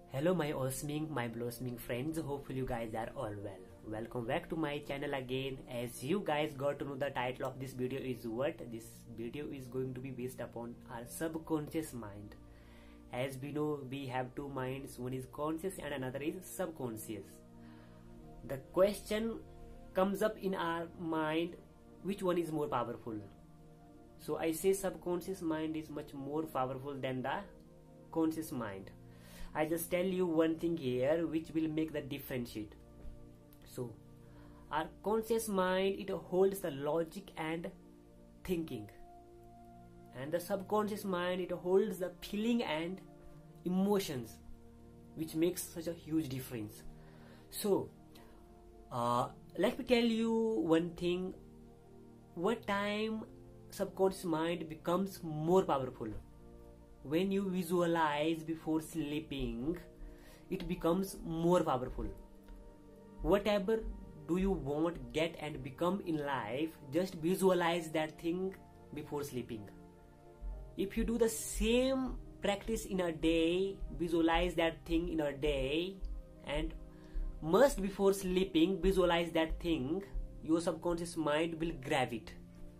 Hello my awesome, my blossoming friends, hopefully you guys are all well. Welcome back to my channel again. As you guys got to know, the title of this video is what? This video is going to be based upon our subconscious mind. As we know, we have two minds, one is conscious and another is subconscious. The question comes up in our mind, which one is more powerful? So I say subconscious mind is much more powerful than the conscious mind. I just tell you one thing here which will make the differentiate. So our conscious mind, it holds the logic and thinking, and the subconscious mind, it holds the feeling and emotions, which makes such a huge difference. So let me tell you one thing. What time subconscious mind becomes more powerful? When you visualize before sleeping, it becomes more powerful. Whatever do you want, get and become in life, just visualize that thing before sleeping. If you do the same practice in a day, visualize that thing in a day, and must before sleeping visualize that thing, your subconscious mind will grab it.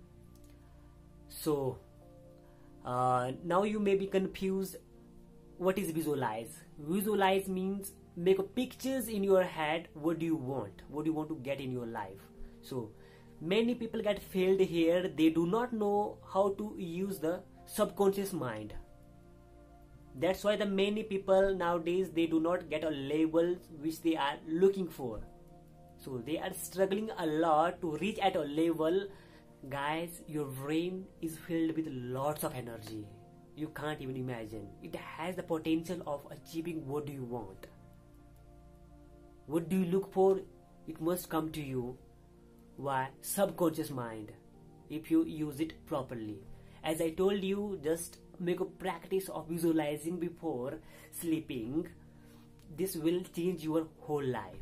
So now you may be confused. What is visualize? Visualize means make pictures in your head. What do you want? What do you want to get in your life? So many people get failed here. They do not know how to use the subconscious mind. That's why the many people nowadays, they do not get a label which they are looking for. So they are struggling a lot to reach at a level. Guys, your brain is filled with lots of energy. You can't even imagine. It has the potential of achieving what do you want. What do you look for? It must come to you. Why? Subconscious mind, if you use it properly. As I told you, just make a practice of visualizing before sleeping. This will change your whole life.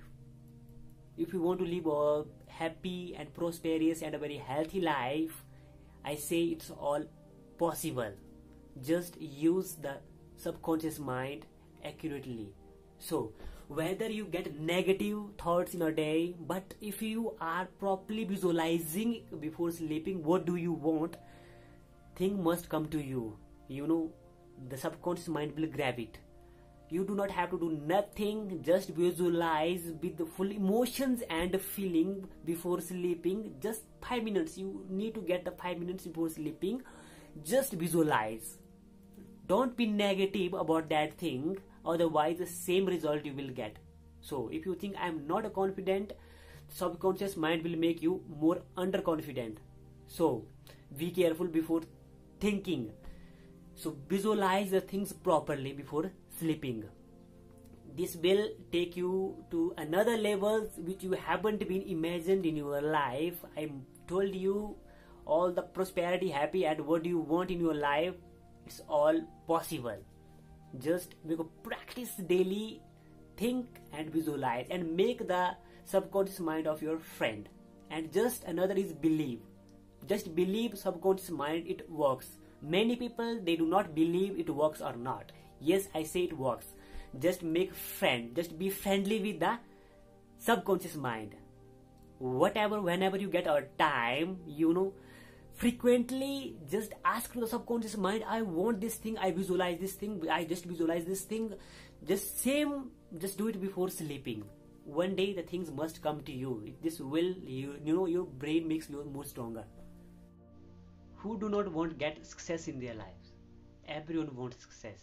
If you want to live a happy and prosperous and a very healthy life, I say it's all possible. Just use the subconscious mind accurately. So whether you get negative thoughts in a day, but if you are properly visualizing before sleeping what do you want, thing must come to you. You know, the subconscious mind will grab it. You do not have to do nothing, just visualize with the full emotions and feeling before sleeping. Just 5 minutes, you need to get the 5 minutes before sleeping. Just visualize. Don't be negative about that thing, otherwise the same result you will get. So if you think I am not confident, subconscious mind will make you more underconfident. So be careful before thinking. So visualize the things properly before sleeping. This will take you to another levels which you haven't been imagined in your life. I told you all the prosperity, happy and what do you want in your life, it's all possible. Just make a practice daily, think and visualize and make the subconscious mind of your friend. And just another is believe. Just believe subconscious mind, it works. Many people, they do not believe it works or not. Yes, I say it works. Just make friend. Just be friendly with the subconscious mind. Whatever, whenever you get a time, you know, frequently just ask to the subconscious mind, I want this thing, I visualize this thing, I just visualize this thing. Just do it before sleeping. One day the things must come to you. This will, you know, your brain makes you more stronger. Who do not want get success in their lives? Everyone wants success.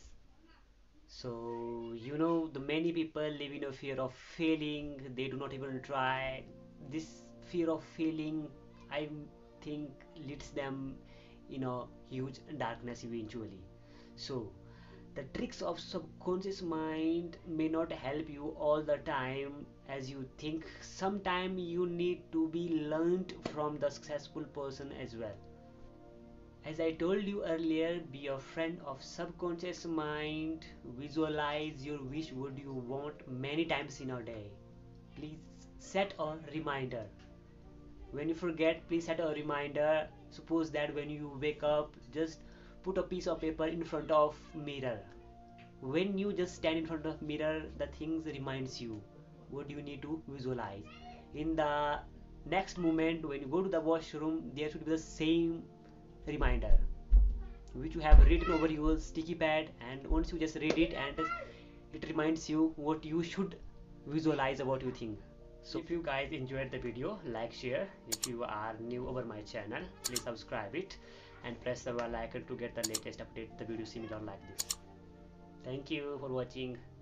So you know, the many people live in a fear of failing. They do not even try. This fear of failing, I think, leads them in a huge darkness eventually. So the tricks of subconscious mind may not help you all the time as you think. Sometime you need to be learned from the successful person as well. As I told you earlier, be a friend of subconscious mind. Visualize your wish, what you want many times in a day. Please set a reminder. When you forget, please set a reminder. Suppose that when you wake up, just put a piece of paper in front of mirror. when you just stand in front of mirror, the things reminds you what you need to visualize. In the next moment when you go to the washroom, there should be the same reminder which you have written over your sticky pad, and once you just read it, and it reminds you what you should visualize about your thing. So if you guys enjoyed the video, like, share. If you are new over my channel, please subscribe it and press the bell icon to get the latest update, the video similar like this. Thank you for watching.